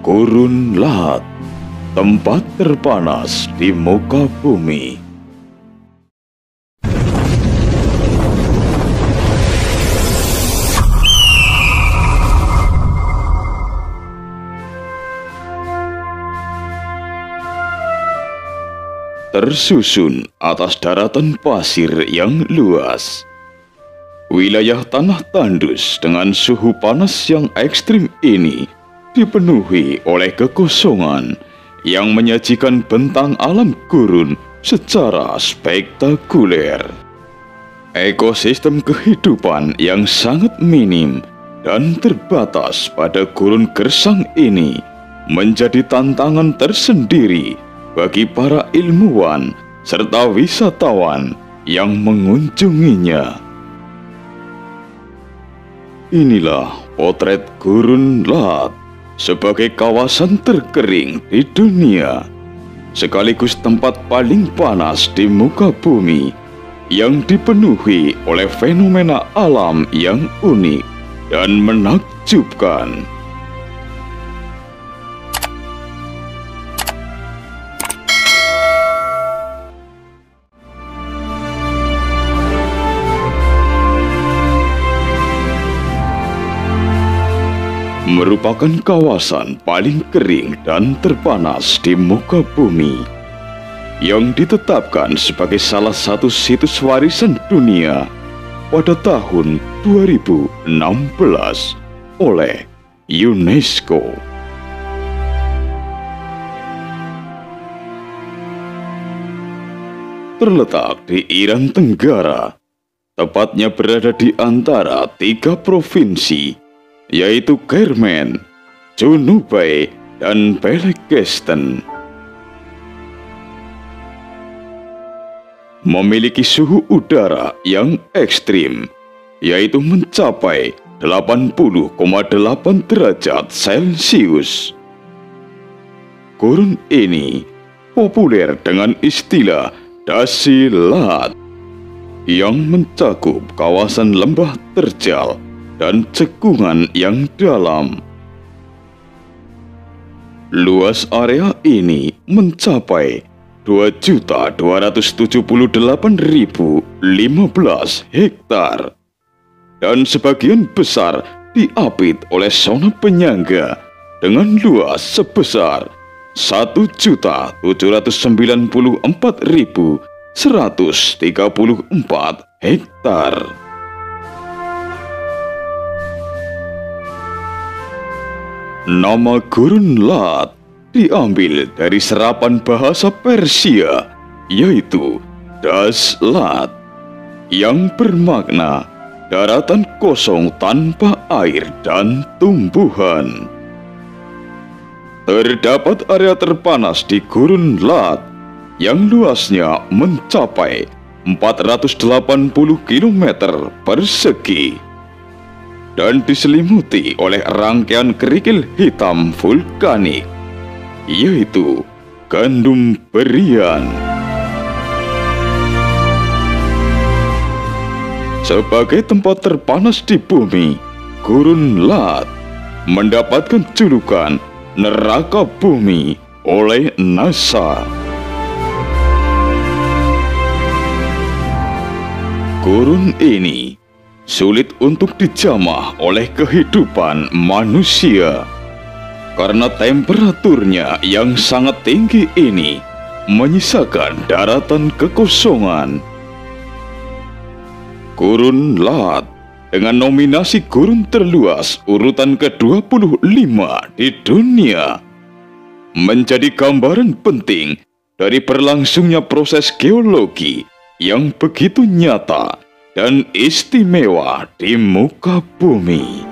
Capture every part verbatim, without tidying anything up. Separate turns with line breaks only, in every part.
Gurun Lahat, tempat terpanas di muka bumi. Tersusun atas daratan pasir yang luas. Wilayah tanah tandus dengan suhu panas yang ekstrim ini dipenuhi oleh kekosongan yang menyajikan bentang alam gurun secara spektakuler. Ekosistem kehidupan yang sangat minim dan terbatas pada gurun gersang ini menjadi tantangan tersendiri bagi para ilmuwan serta wisatawan yang mengunjunginya. Inilah potret Gurun Lahat sebagai kawasan terkering di dunia, sekaligus tempat paling panas di muka bumi yang dipenuhi oleh fenomena alam yang unik dan menakjubkan. Merupakan kawasan paling kering dan terpanas di muka bumi yang ditetapkan sebagai salah satu situs warisan dunia pada tahun dua ribu enam belas oleh UNESCO. Terletak di Iran Tenggara, tepatnya berada di antara tiga provinsi, yaitu Kermen, Cunubay, dan Belegesten. Memiliki suhu udara yang ekstrim, yaitu mencapai delapan puluh koma delapan derajat Celcius. Gurun ini populer dengan istilah Dasi Lahat yang mencakup kawasan lembah terjal dan cekungan yang dalam. Luas area ini mencapai dua juta dua ratus tujuh puluh delapan ribu lima belas hektar dan sebagian besar diapit oleh zona penyangga dengan luas sebesar satu juta tujuh ratus sembilan puluh empat ribu seratus tiga puluh empat hektar. Nama Gurun Lahat diambil dari serapan bahasa Persia, yaitu Das Lahat, yang bermakna daratan kosong tanpa air dan tumbuhan. Terdapat area terpanas di Gurun Lahat yang luasnya mencapai empat ratus delapan puluh kilometer persegi dan diselimuti oleh rangkaian kerikil hitam vulkanik, yaitu gandum berian. Sebagai tempat terpanas di bumi, Gurun Lahat mendapatkan julukan neraka bumi oleh NASA. Gurun ini sulit untuk dijamah oleh kehidupan manusia karena temperaturnya yang sangat tinggi ini menyisakan daratan kekosongan. Gurun Lahat dengan nominasi gurun terluas urutan ke dua puluh lima di dunia menjadi gambaran penting dari berlangsungnya proses geologi yang begitu nyata dan istimewa di muka bumi.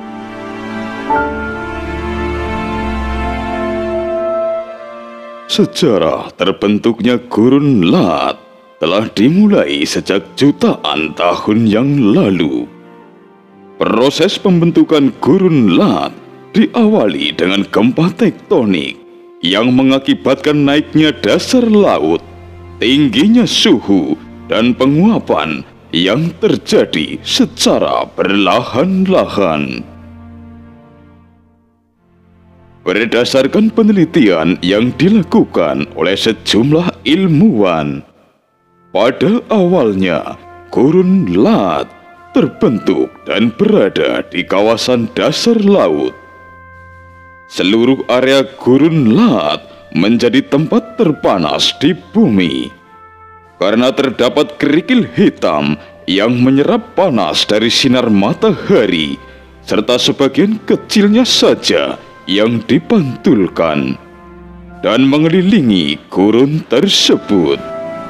Sejarah terbentuknya Gurun Lahat telah dimulai sejak jutaan tahun yang lalu. Proses pembentukan Gurun Lahat diawali dengan gempa tektonik yang mengakibatkan naiknya dasar laut, tingginya suhu, dan penguapan yang terjadi secara perlahan-lahan. Berdasarkan penelitian yang dilakukan oleh sejumlah ilmuwan, pada awalnya gurun Lat terbentuk dan berada di kawasan dasar laut. Seluruh area gurun Lat menjadi tempat terpanas di bumi karena terdapat kerikil hitam yang menyerap panas dari sinar matahari, serta sebagian kecilnya saja yang dipantulkan dan mengelilingi gurun tersebut.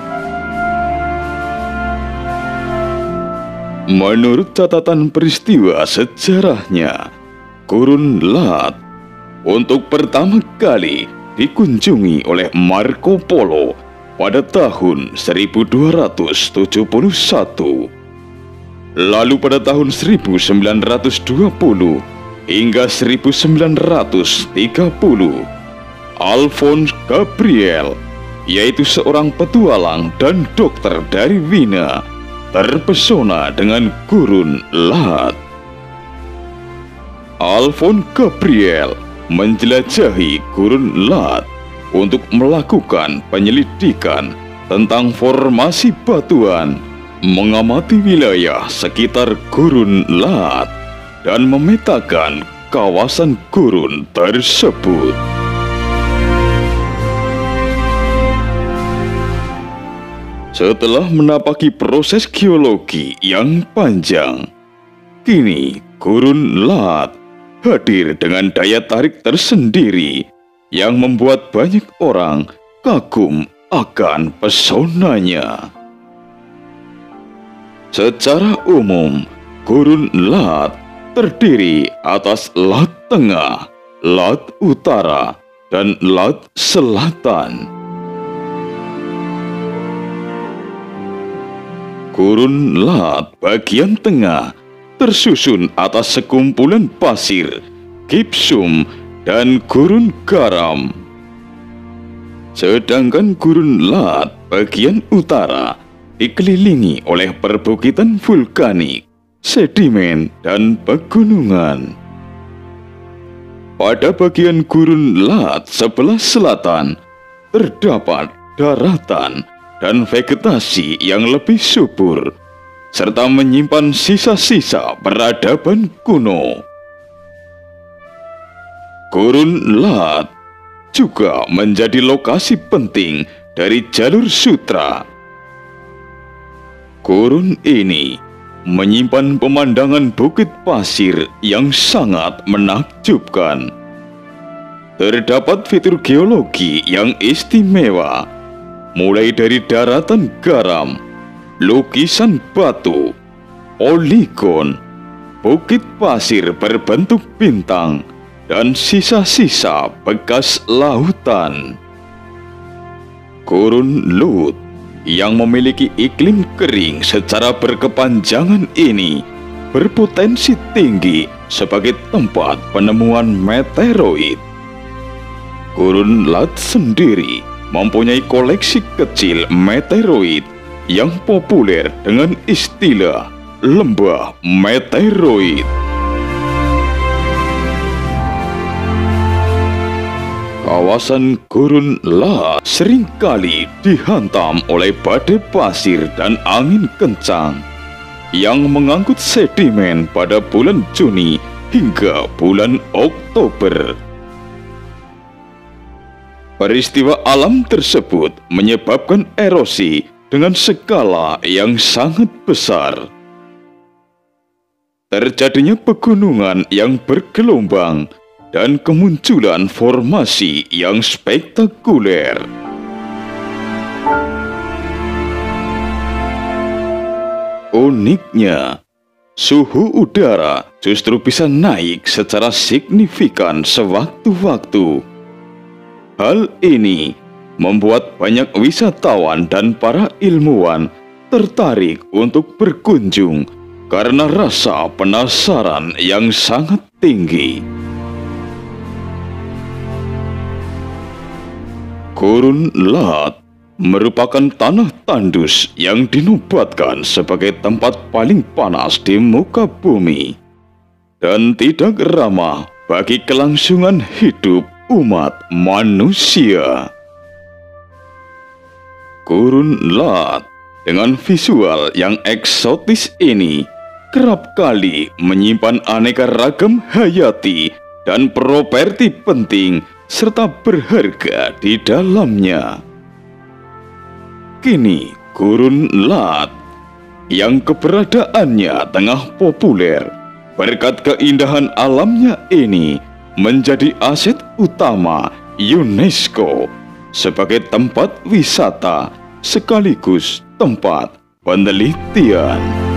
Menurut catatan peristiwa sejarahnya, gurun Lat untuk pertama kali dikunjungi oleh Marco Polo pada tahun seribu dua ratus tujuh puluh satu. Lalu pada tahun seribu sembilan ratus dua puluh hingga seribu sembilan ratus tiga puluh, Alphonse Gabriel, yaitu seorang petualang dan dokter dari Wina, terpesona dengan gurun Lat. Alphonse Gabriel menjelajahi gurun Lat untuk melakukan penyelidikan tentang formasi batuan, mengamati wilayah sekitar gurun Lat, dan memetakan kawasan gurun tersebut. Setelah menapaki proses geologi yang panjang, kini gurun Lat hadir dengan daya tarik tersendiri yang membuat banyak orang kagum akan pesonanya. Secara umum, gurun Lat terdiri atas Lat Tengah, Lat Utara, dan Lat Selatan. Gurun Lat bagian tengah tersusun atas sekumpulan pasir, gipsum, dan gurun garam. Sedangkan gurun Lat bagian utara dikelilingi oleh perbukitan vulkanik, sedimen, dan pegunungan. Pada bagian gurun Lat sebelah selatan terdapat daratan dan vegetasi yang lebih subur, serta menyimpan sisa-sisa peradaban kuno. Gurun Lat juga menjadi lokasi penting dari jalur sutra. Gurun ini menyimpan pemandangan bukit pasir yang sangat menakjubkan. Terdapat fitur geologi yang istimewa, mulai dari daratan garam, lukisan batu, poligon, bukit pasir berbentuk bintang, dan sisa-sisa bekas lautan. Gurun Lut yang memiliki iklim kering secara berkepanjangan ini berpotensi tinggi sebagai tempat penemuan meteoroid. Gurun Lat sendiri mempunyai koleksi kecil meteoroid yang populer dengan istilah lembah meteoroid. Kawasan gurun Lat seringkali dihantam oleh badai pasir dan angin kencang yang mengangkut sedimen pada bulan Juni hingga bulan Oktober. Peristiwa alam tersebut menyebabkan erosi dengan skala yang sangat besar. Terjadinya pegunungan yang bergelombang dan kemunculan formasi yang spektakuler. Uniknya, suhu udara justru bisa naik secara signifikan sewaktu-waktu. Hal ini membuat banyak wisatawan dan para ilmuwan tertarik untuk berkunjung karena rasa penasaran yang sangat tinggi. Gurun Lat merupakan tanah tandus yang dinobatkan sebagai tempat paling panas di muka bumi dan tidak ramah bagi kelangsungan hidup umat manusia. Gurun Lat dengan visual yang eksotis ini kerap kali menyimpan aneka ragam hayati dan properti penting serta berharga di dalamnya. Kini Gurun Lat yang keberadaannya tengah populer berkat keindahan alamnya ini menjadi aset utama UNESCO sebagai tempat wisata sekaligus tempat penelitian.